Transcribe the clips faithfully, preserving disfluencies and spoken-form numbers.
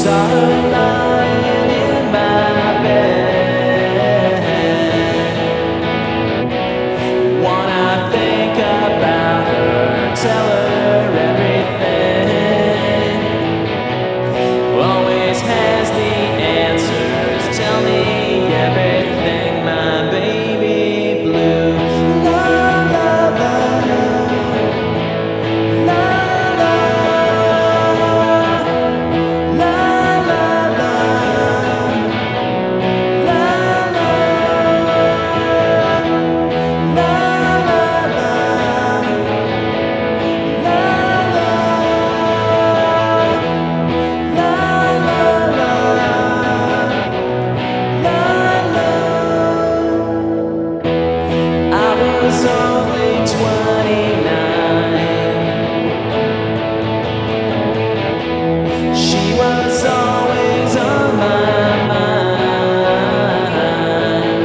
Saw her lying in my bed. Wanna think about her, tell her everything. Always has the answers, tell me everything, my baby blue. La la la, la la, la la la, la la, la la la, I was only twenty-nine. She was always on my mind.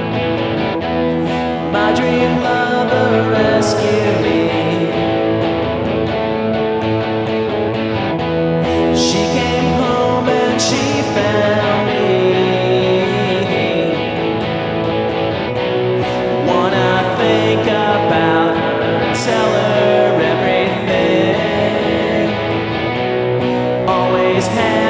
My dream lover rescued me. She came home and she found me. Wanna think about her, tell her everything. Always had